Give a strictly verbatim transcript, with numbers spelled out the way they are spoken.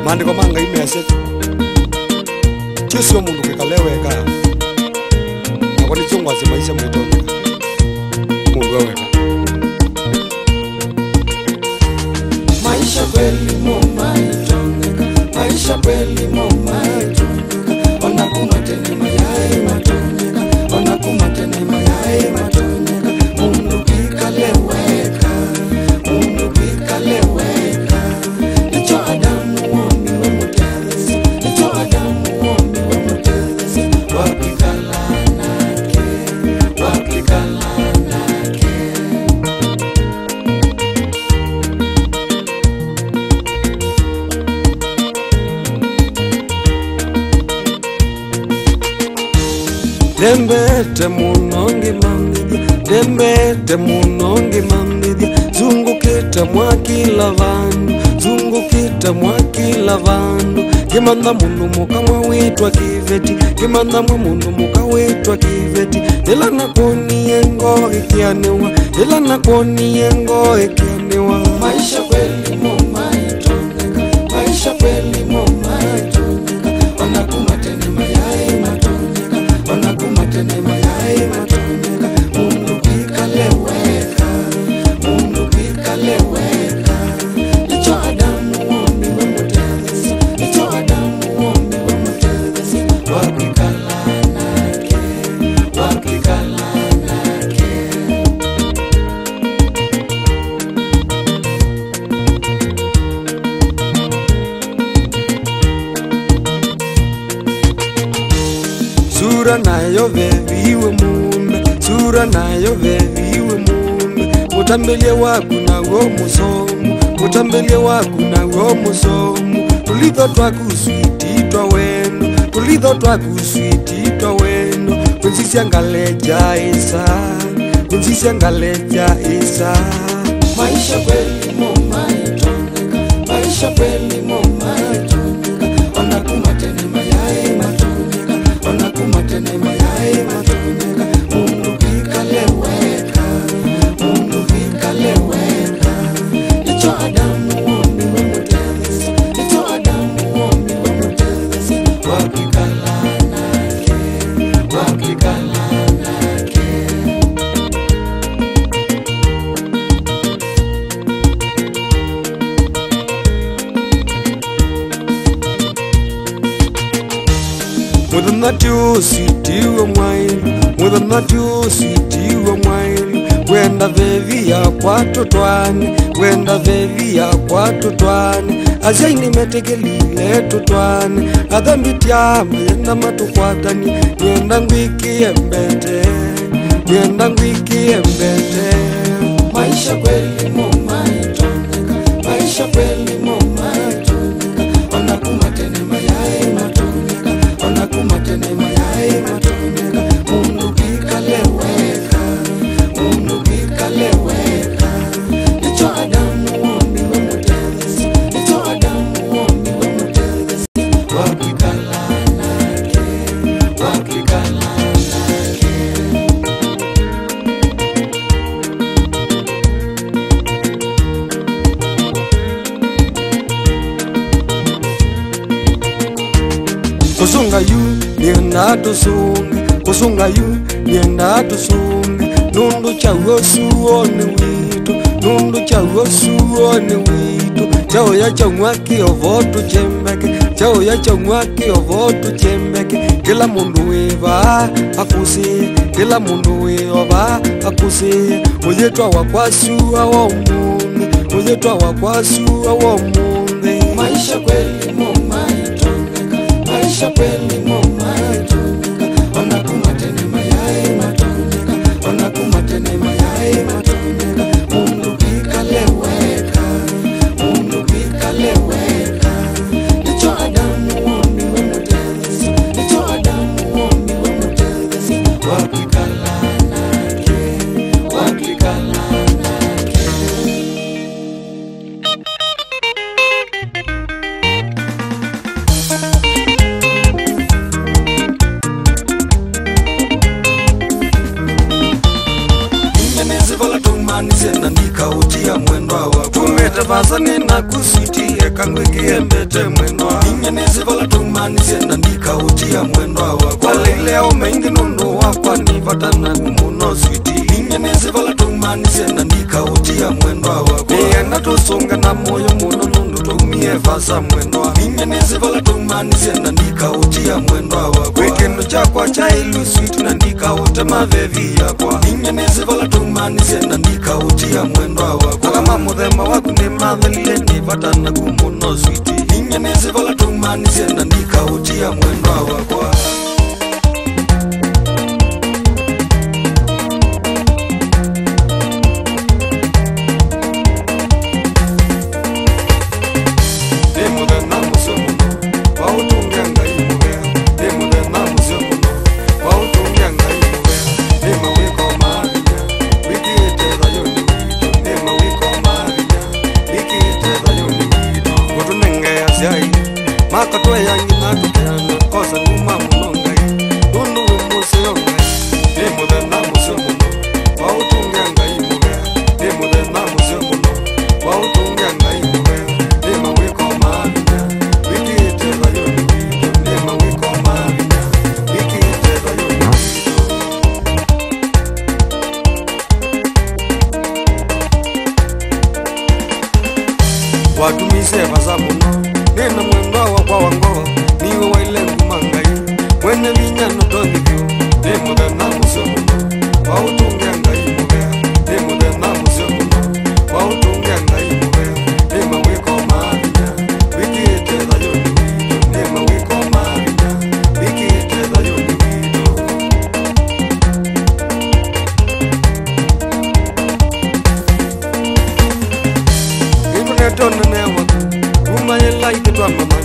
Mandiko manga imese Chesio mundu kikaleweka Nakoni chungwa zi maisha mwitoni Mundu weweka Maisha kweli moma itonyeka Maisha kweli moma itonyeka Ona kumatene mayai matonyeka Ona kumatene mayai matonyeka Mundu kikaleweka Mundu kikaleweka Nicho Adamu woni we mutezi Nicho Adamu woni we mutezi Wakikalanake Wakikalanake Dembete munongi mamidhi Dembete munongi mamidhi Zungukita mwa kila vandu Zungukita mwa kila vandu Kimanda mundu muka mwa witwa kiveti Kimanda mwa mundu muka witwa kiveti Ila nakoni yengo ikianewa Ila nakoni yengo ikianewa Maisha kweli moma itonyeka Maisha kweli moma itonyeka Ona kumatene mayai matonyeka Ona kumatene mayai matonyeka Mundu kikaleweka Mundu kikaleweka Nicho Adamu woni we mutezi Nicho Adamu woni we mutezi Wakikalanake Wakikalanake Sura nayo veviwe mume Sura nayo veviwe mume Mutambelie waku na wo musomu Mutambelie waku na wo musomu Tulitho twaku switi twa weno Tulitho twaku switi twa weno Kunsisi angaleja isa Kunsisi angaleja isa Maisha kweli moma itonyeka Maisha kweli moma itonyeka Ona kumatene mayai matonyeka Ona kumatene mayai matonyeka Mundu kikaleweka Mundu kikaleweka Nicho Adamu woni we mutezi Nicho Adamu woni we mutezi Wakikalanake Wakikalanake Mudhana tu sitiwe mwailu Mudhana tu sitiwe mwailu Wenda vevi ya kwa tutwane Wenda vevi ya kwa tutwane Azaini metegelile tutwane Adhambi tiama yenda matukwatani Nienda ngwiki embete Nienda ngwiki embete Maisha kweli moma itonyeka Maisha kweli moma itonyeka Ona kumatene mayai matonyeka Ona kumatene mayai matonyeka Mundu kikaleweka Mundu kikaleweka Nicho Adamu woni we mutezi Nicho Adamu woni we mutezi Wakikalanake Wakikalanake Kusunga yu nienda tusunge Kusunga yu nienda tusunge Nundu cha wosuone witu Nundu cha wosuone witu Chao ya cha mwaki ovotu chembeke Chao ya cha mwaki ovotu chembeke Kila mundu weva akusie Kila mundu weva akusie Ujetwa wakwasua wa mungi Ujetwa wakwasua wa mungi Maisha kweli moma itonyeka Maisha kweli moma itonyeka Ona kumatene mayai matonyeka Ona kumatene mayai matonyeka Mundu kikaleweka Mundu kikaleweka Nicho Adamu woni we mutezi Nicho Adamu woni we mutezi Wakikalanake Wakikalanake Nandika utia mwendo wa kumeta Vasani na kusiti Eka ngwiki embete mwendo tumanise na nikautia mwendo wakwa leo mengi nundu wakwa nivatana muno switi inye nisivala tumanise na nikautia mwendo wakwa nienda tusunga na moyo muno nundu tumie vasa mwendo inye nisivala tumanise na nikautia mwendo wakwa weekend chakwa cha ilu switi na nikaute mavevi yakwa inye nisivala tumanise na nikautia mwendo wakwa kama muthema waku ni mathelile nivatana kumuno switi inye nisivala tumanise na nikautia mwendo wakwa makatwe yangi natukeana kosa numa munongai nundu wimusiyongai nimuthe na musyo muno wautungia ngai mubea nimuthe na musyo muno wautungia ngai mubea nima wiko mavinya wikite thayoni wito nima wiko mavinya wikite thayoni wito watumise vasa muno nena mwendo wakwa wango niwe waile ngumangai mwene vinyano tondivyo nimuthe na musyo muno wautungia ngai mubea nimuthe na musyo muno wautungia ngai mubea nima wiko mavinya wikite thayoni wito nima wiko mavinya wikite thayoni wito internet on the network umayela ikitwa mama